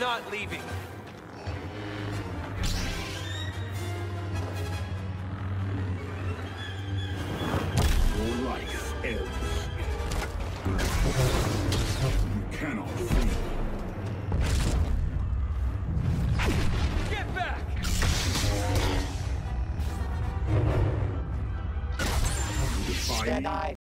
not leaving. Your life ends. You cannot flee. Get back! Defy me.